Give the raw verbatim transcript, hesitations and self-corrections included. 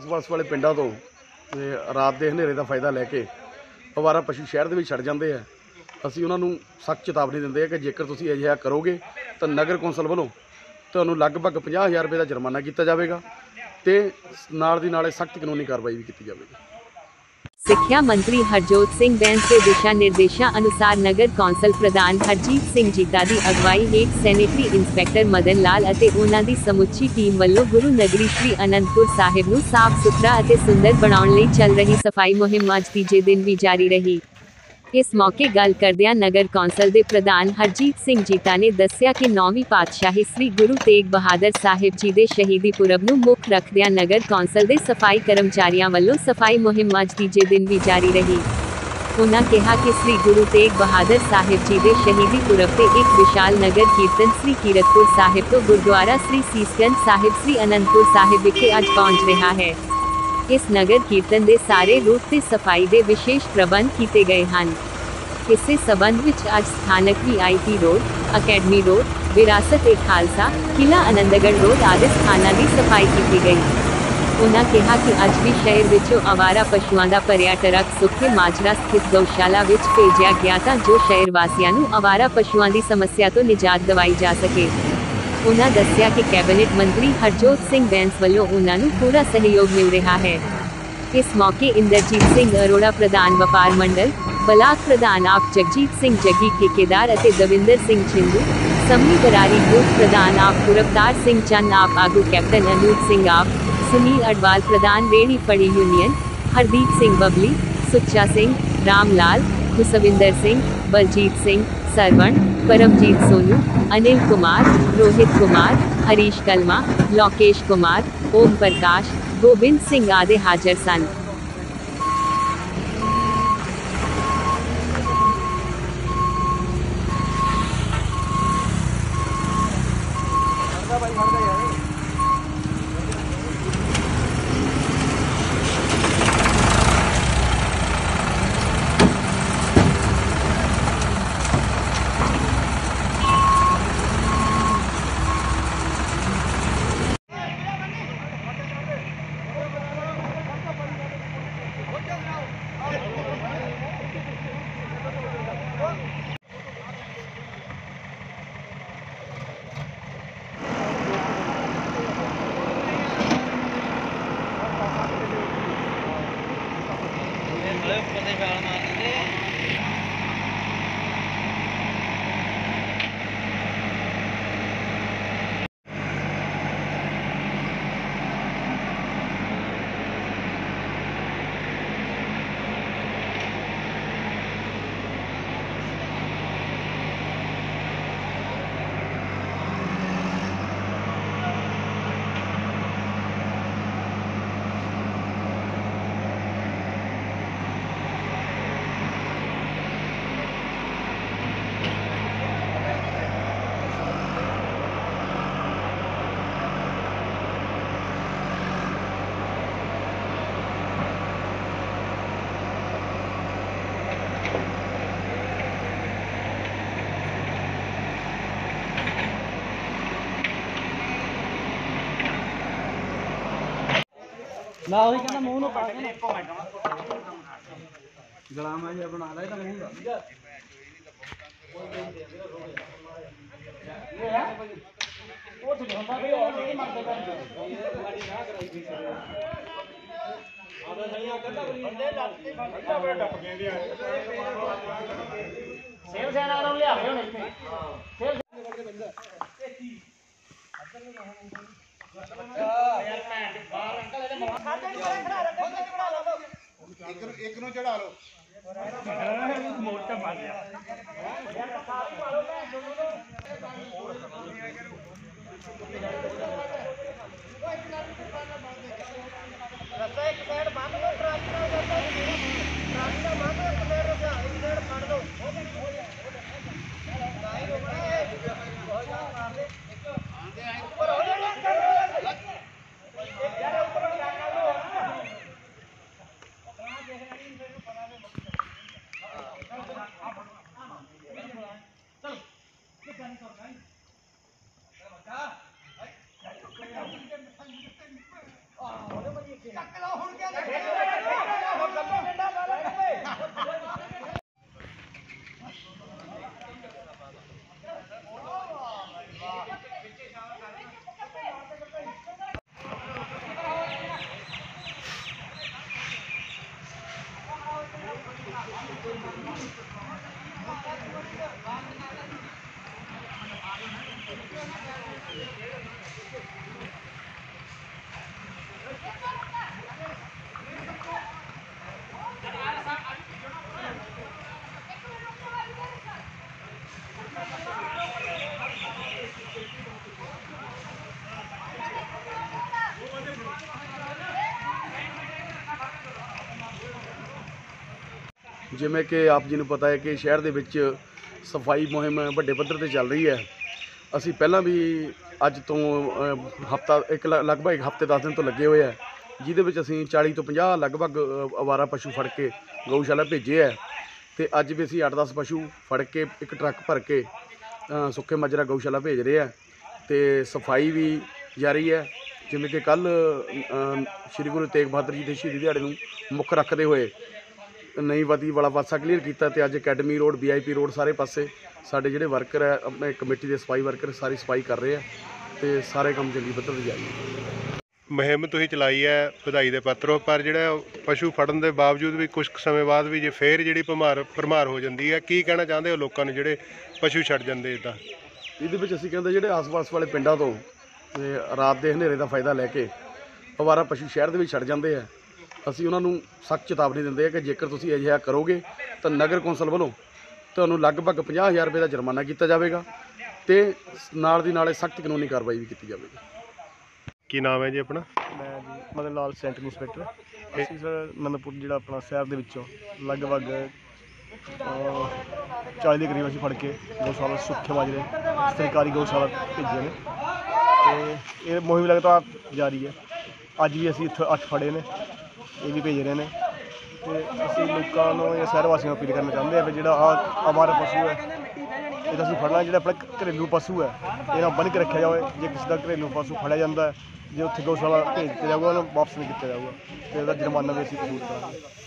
ਆਸ-ਪਾਸ ਵਾਲੇ ਪਿੰਡਾਂ ਤੋਂ ਤੇ ਰਾਤ ਦੇ ਹਨੇਰੇ ਦਾ ਫਾਇਦਾ ਲੈ ਕੇ ਅਵਾਰਾ ਪਸ਼ੂ ਸ਼ਹਿਰ ਦੇ ਵਿੱਚ ਛੱਡ ਜਾਂਦੇ ਆ। ਅਸੀਂ ਉਹਨਾਂ ਨੂੰ ਸਖਤ ਚੇਤਾਵਨੀ ਦਿੰਦੇ ਆ ਕਿ ਜੇਕਰ ਤੁਸੀਂ ਅਜਿਹਾ ਕਰੋਗੇ ਤਾਂ ਨਗਰ ਕੌਂਸਲ ਵੱਲੋਂ ਤੁਹਾਨੂੰ ਲਗਭਗ ਪੰਜਾਹ ਹਜ਼ਾਰ ਰੁਪਏ ਦਾ ਜੁਰਮਾਨਾ ਕੀਤਾ ਜਾਵੇਗਾ ਤੇ ਨਾਲ ਦੀ ਨਾਲੇ ਸਖਤ ਕਾਨੂੰਨੀ ਕਾਰਵਾਈ ਵੀ ਕੀਤੀ ਜਾਵੇਗੀ। ਸਿੱਖਿਆ ਮੰਤਰੀ ਹਰਜੋਤ ਸਿੰਘ ਬੈਂਸ ਦੇ ਦਿਸ਼ਾ ਨਿਰਦੇਸ਼ਾਂ ਅਨੁਸਾਰ ਨਗਰ ਕੌਂਸਲ ਪ੍ਰਧਾਨ ਹਰਜੀਤ ਸਿੰਘ ਜੀਤਾ ਦੀ ਅਗਵਾਈ ਹੇਠ ਸੈਨੇਟਰੀ ਇੰਸਪੈਕਟਰ ਮਦਨ ਲਾਲ ਅਤੇ ਉਹਨਾਂ ਦੀ ਸਮੁੱਚੀ ਟੀਮ ਵੱਲੋਂ ਗੁਰੂ ਨਗਰੀ ਸ੍ਰੀ ਅਨੰਦਪੁਰ ਸਾਹਿਬ ਨੂੰ ਸਾਫ਼ ਸੁਥਰਾ ਅਤੇ ਸੁੰਦਰ ਬਣਾਉਣ ਲਈ ਚੱਲ ਰਹੀ ਸਫਾਈ ਮੁਹਿੰਮ ਅੱਜ ਤੀਜੇ ਦਿਨ ਵੀ ਜਾਰੀ ਰਹੀ। ਇਸ ਮੌਕੇ ਗੱਲ ਕਰਦਿਆਂ ਨਗਰ ਕੌਂਸਲ ਦੇ ਪ੍ਰਧਾਨ ਹਰਜੀਤ ਸਿੰਘ ਜੀਤਾ ਨੇ ਦੱਸਿਆ ਕਿ ਨੌਵੀਂ ਪਾਤਸ਼ਾਹੀ ਸ੍ਰੀ ਗੁਰੂ ਤੇਗ ਬਹਾਦਰ ਸਾਹਿਬ ਜੀ ਦੇ ਸ਼ਹੀਦੀ ਪੁਰਬ ਨੂੰ ਮੁੱਖ ਰੱਖਦਿਆਂ ਨਗਰ ਕੌਂਸਲ ਦੇ ਸਫਾਈ ਕਰਮਚਾਰੀਆਂ ਵੱਲੋਂ ਸਫਾਈ ਮੁਹਿੰਮ ਅੱਜ ਤੀਜੇ ਦਿਨ ਵੀ ਜਾਰੀ ਰਹੀ। ਉਨ੍ਹਾਂ ਕਿਹਾ ਕਿ ਸ੍ਰੀ ਗੁਰੂ ਤੇਗ ਬਹਾਦਰ ਸਾਹਿਬ ਜੀ ਦੇ ਸ਼ਹੀਦੀ ਪੁਰਬ ਤੇ ਇੱਕ ਵਿਸ਼ਾਲ ਨਗਰ ਕੀਰਤਨ ਸ੍ਰੀ ਕੀਰਤਪੁਰ ਸਾਹਿਬ ਤੋਂ ਗੁਰਦੁਆਰਾ ਸ੍ਰੀ ਸੀਸਗੰਜ ਸਾਹਿਬ ਸ੍ਰੀ ਅਨੰਦਪੁਰ ਸਾਹਿਬ ਵਿਖੇ ਅੱਜ ਪਹੁੰਚ ਰਿਹਾ ਹੈ। ਇਸ ਨਗਰ ਕੀਰਤਨ ਦੇ ਸਾਰੇ ਰੂਟ ਤੇ ਸਫਾਈ ਦੇ ਵਿਸ਼ੇਸ਼ ਪ੍ਰਬੰਧ ਕੀਤੇ ਗਏ ਹਨ। ਇਸੇ ਸਬੰਧ ਵਿੱਚ ਅੱਜ ਸਥਾਨਕ V I T road, academy road, Virasat e Khalsa, ਕਿਲਾ ਆਨੰਦਗੜ੍ਹ ਰੋਡ ਆਦਿ ਸਥਾਨਾਂ ਦੀ ਸਫਾਈ ਕੀਤੀ ਗਈ। ਉਨ੍ਹਾਂ ਕਿਹਾ ਕਿ ਅੱਜ ਵੀ ਸ਼ਹਿਰ ਵਿੱਚੋਂ ਆਵਾਰਾ ਪਸ਼ੂਆਂ ਦਾ ਭਰਿਆ ਟਰੱਕ ਸੁੱਖੇ ਮਾਜਰਾ ਸਥਿਤ ਗਊਸ਼ਾਲਾ ਵਿੱਚ ਭੇਜਿਆ ਗਿਆ ਤਾਂ ਜੋ ਸ਼ਹਿਰ ਵਾਸੀਆਂ ਨੂੰ ਆਵਾਰਾ ਪਸ਼ੂਆਂ ਦੀ ਸਮੱਸਿਆ ਤੋਂ ਨਿਜਾਤ ਦਿਵਾਈ ਜਾ ਸਕੇ। ਉਨ੍ਹਾਂ ਦੱਸਿਆ ਕਿ ਕੈਬਨਿਟ ਮੰਤਰੀ ਹਰਜੋਤ ਸਿੰਘ ਬੈਂਸ ਵੱਲੋਂ ਉਨ੍ਹਾਂ ਨੂੰ ਪੂਰਾ ਸਹਿਯੋਗ ਮਿਲ ਰਿਹਾ ਹੈ। ਇਸ ਮੌਕੇ ਇੰਦਰਜੀਤ ਸਿੰਘ ਅਰੋੜਾ ਪ੍ਰਧਾਨ ਵਪਾਰ ਮੰਡਲ, ਬਲਾਕ ਪ੍ਰਧਾਨ ਆਪ ਜਗਜੀਤ ਸਿੰਘ ਜੱਗੀ ਠੇਕੇਦਾਰ ਅਤੇ ਦਵਿੰਦਰ ਸਿੰਘ ਛਿੰਦੂ, ਸੰਮੀ ਬਰਾਰੀ ਬੂਥ ਪ੍ਰਧਾਨ ਆਪ ਗੁਰਵਤਾਰ ਸਿੰਘ ਚੰਨ ਆਪ ਆਗੂ ਕੈਪਟਨ ਅਨੂਪ ਸਿੰਘ ਆਪ, ਸੁਨੀਲ ਅਡਵਾਲ ਪ੍ਰਧਾਨ ਰੇਹੜੀ ਫੜੀ ਯੂਨੀਅਨ, ਹਰਦੀਪ ਸਿੰਘ ਬਬਲੀ, ਸੁੱਚਾ ਸਿੰਘ, ਰਾਮ ਲਾਲ, ਖੁਸ਼ਵਿੰਦਰ ਸਿੰਘ, ਬਲਜੀਤ ਸਿੰਘ, ਸਰਵਣ, परमजीत सोनू, अनिल कुमार, रोहित कुमार, हरीश कलमा, लोकेश कुमार, ओम प्रकाश, गोबिंद सिंह आदि हाजिर सन। ਨਾ ਉਹੀ ਕਹਿੰਦਾ ਮੂੰਹ ਨੂੰ ਪਾ ਕੇ ਗਲਾਮਾ ਜਿਹਾ ਬਣਾ ਲੈ ਤਾਂ ਮੂੰਹ ਦਾ ਇਹ ਹੈ ਉਹ ਤੇ ਹੁੰਦਾ ਵੀ ਉਹ ਨਹੀਂ ਮੰਨਦੇ ਕਰਦੇ ਆਦਾ ਸਹੀਆਂ ਕਹਿੰਦਾ ਬੰਦੇ ਲੱਗ ਬੰਦਾ ਬੜਾ ਟੱਪ ਗਏ ਦੇ ਸੇਵ ਸੈਨਾ ਨੂੰ ਲਿਆਵੇ ਹੁਣ ਇੱਥੇ ਸੇਵ एक नो चढ़ा लो मोटा पा लिया रास्ता एक साइड बंद लो ट्रक का ट्रक का बंद एक साइड रखा एक साइड फाड़ दो गाय रोकना है बहुत ज्यादा मार दे आंधे आए ऊपर हो जाएगा एक यार ऊपर लगा दो चलो ਜਿਵੇਂ ਕਿ ਆਪ ਜੀ ਨੂੰ ਪਤਾ ਹੈ ਕਿ ਸ਼ਹਿਰ ਦੇ ਵਿੱਚ ਸਫਾਈ ਮੁਹਿੰਮ ਵੱਡੇ ਪੱਧਰ ਤੇ ਚੱਲ ਰਹੀ ਹੈ। ਅਸੀਂ ਪਹਿਲਾਂ ਵੀ ਅੱਜ ਤੋਂ ਹਫਤਾ ਇੱਕ ਲ- ਲਗਭਗ ਇੱਕ ਹਫਤੇ ਦਸ ਦਿਨ ਤੋਂ ਲੱਗੇ ਹੋਏ ਆ, ਜਿਹਦੇ ਵਿੱਚ ਅਸੀਂ ਚਾਲੀ ਤੋਂ ਪੰਜਾਹ ਲਗਭਗ ਅ, ਅਵਾਰਾ ਪਸ਼ੂ ਫੜ ਕੇ ਗਊਸ਼ਾਲਾ ਭੇਜੇ ਹੈ। ਤੇ ਅੱਜ ਵੀ ਅਸੀਂ ਅੱਠ ਦਸ ਪਸ਼ੂ ਫੜ ਕੇ ਇੱਕ ਟਰੱਕ ਭਰ ਕੇ ਅ, ਸੁੱਕੇ ਮਾਜਰਾ ਗਊਸ਼ਾਲਾ ਭੇਜ ਰਹੇ ਆ। ਤੇ ਸਫਾਈ ਵੀ ਜਾਰੀ ਹੈ। ਜਿਵੇਂ ਕਿ ਕੱਲ ਸ਼੍ਰੀ ਗੁਰੂ ਤੇਗ ਬਹਾਦਰ ਜੀ ਦੇ ਸ਼ਹੀਦੀ ਦਿਹਾੜੇ ਨੂੰ ਮੁੱਖ ਰੱਖਦੇ ਹੋਏ ਨਈ ਵਧੀ ਵਾਲਾ ਪਾਸਾ ਕਲੀਅਰ ਕੀਤਾ ਤੇ ਅੱਜ academy road V I P road ਸਾਰੇ ਪਾਸੇ ਸਾਡੇ ਜਿਹੜੇ ਵਰਕਰ ਹੈ ਆਪਣੇ ਕਮੇਟੀ ਦੇ ਸਫਾਈ ਵਰਕਰ ਸਾਰੀ ਸਫਾਈ ਕਰ ਰਹੇ ਆ ਤੇ ਸਾਰੇ ਕੰਮ ਚੰਗੀ ਪੱਧਰ ਤੇ ਜਾਰੀ ਹੈ। ਮੁਹਿੰਮ ਤੁਸੀਂ ਚਲਾਈ ਹੈ, ਵਧਾਈ ਦੇ ਪਾਤਰ ਹੋ, ਪਰ ਜਿਹੜਾ ਪਸ਼ੂ ਫੜਨ ਦੇ ਬਾਵਜੂਦ ਵੀ ਕੁਝ ਕੁ ਸਮੇਂ ਬਾਅਦ ਵੀ ਜੇ ਫੇਰ ਜਿਹੜੀ ਭਮਾਰ ਭਰਮਾਰ ਹੋ ਜਾਂਦੀ ਹੈ, ਕੀ ਕਹਿਣਾ ਚਾਹੁੰਦੇ ਹੋ ਲੋਕਾਂ ਨੂੰ ਜਿਹੜੇ ਪਸ਼ੂ ਛੱਡ ਜਾਂਦੇ ਇੱਦਾਂ? ਇਹਦੇ ਵਿੱਚ ਅਸੀਂ ਕਹਿੰਦੇ ਜਿਹੜੇ ਆਸ-ਪਾਸ ਵਾਲੇ ਪਿੰਡਾਂ ਤੋਂ ਤੇ ਰਾਤ ਦੇ ਹਨੇਰੇ ਦਾ ਫਾਇਦਾ ਲੈ ਕੇ ਅਵਾਰਾ ਪਸ਼ੂ ਸ਼ਹਿਰ ਦੇ ਵਿੱਚ ਛੱਡ ਜਾਂਦੇ ਆ, ਅਸੀਂ ਉਹਨਾਂ ਨੂੰ ਸਖਤ ਚੇਤਾਵਨੀ ਦਿੰਦੇ ਆ ਕਿ ਜੇਕਰ ਤੁਸੀਂ ਅਜਿਹਾ ਕਰੋਗੇ ਤਾਂ ਨਗਰ ਕੌਂਸਲ ਵੱਲੋਂ ਤੁਹਾਨੂੰ ਲਗਭਗ ਪੰਜਾਹ ਹਜ਼ਾਰ ਰੁਪਏ ਦਾ ਜੁਰਮਾਨਾ ਕੀਤਾ ਜਾਵੇਗਾ ਤੇ ਨਾਲ ਦੀ ਨਾਲੇ ਸਖਤ ਕਾਨੂੰਨੀ ਕਾਰਵਾਈ ਵੀ ਕੀਤੀ ਜਾਵੇਗੀ। ਕੀ ਨਾਮ ਹੈ ਜੀ ਆਪਣਾ? ਮੈਂ ਜੀ ਮਦਨ ਲਾਲ ਸੈਂਟਰ ਇੰਸਪੈਕਟਰ। ਅਸੀਂ ਸਰ ਨੰਦਪੁਰ ਜਿਹੜਾ ਆਪਣਾ ਸ਼ਹਿਰ ਦੇ ਵਿੱਚੋਂ ਲਗਭਗ ਚਾਲੀ ਦੇ ਕਰੀਬ ਅਸੀਂ ਫੜ ਕੇ ਗਊਸ਼ਾਲਾ ਸੁੱਖੇ ਮਾਜਰੇ ਸਰਕਾਰੀ ਗਊਸ਼ਾਲਾ ਭੇਜੇ ਨੇ ਤੇ ਇਹ ਮੁਹਿੰਮ ਲਗਾਤਾਰ ਜਾਰੀ ਹੈ। ਅੱਜ ਵੀ ਅਸੀਂ ਇੱਥੇ ਅੱਠ ਫੜੇ ਨੇ, ਇਹ ਵੀ ਭੇਜ ਰਹੇ ਨੇ ਤੇ ਅਸੀਂ ਲੋਕਾਂ ਨੂੰ ਜਾਂ ਸ਼ਹਿਰ ਵਾਸੀਆਂ ਨੂੰ ਅਪੀਲ ਕਰਨਾ ਚਾਹੁੰਦੇ ਹਾਂ ਵੀ ਜਿਹੜਾ ਆਹ ਅਵਾਰਾ ਪਸ਼ੂ ਹੈ ਇਹਦਾ ਅਸੀਂ ਫੜਨਾ, ਜਿਹੜਾ ਆਪਣਾ ਘਰੇਲੂ ਪਸ਼ੂ ਹੈ ਇਹਨਾਂ ਬੰਨ੍ਹ ਕੇ ਰੱਖਿਆ ਜਾਵੇ। ਜੇ ਕਿਸੇ ਦਾ ਘਰੇਲੂ ਪਸ਼ੂ ਫੜਿਆ ਜਾਂਦਾ ਹੈ, ਜੇ ਉੱਥੇ ਗਊਸ਼ਾਲਾ ਭੇਜ ਦਿੱਤਾ ਜਾਊਗਾ ਉਹਨੂੰ ਵਾਪਸ ਨਹੀਂ ਕੀਤਾ ਜਾਊਗਾ ਤੇ ਉਹਦਾ ਜੁਰਮਾਨਾ ਵੀ ਅਸੀਂ ਵਸੂਲ ਕਰਾਂਗੇ।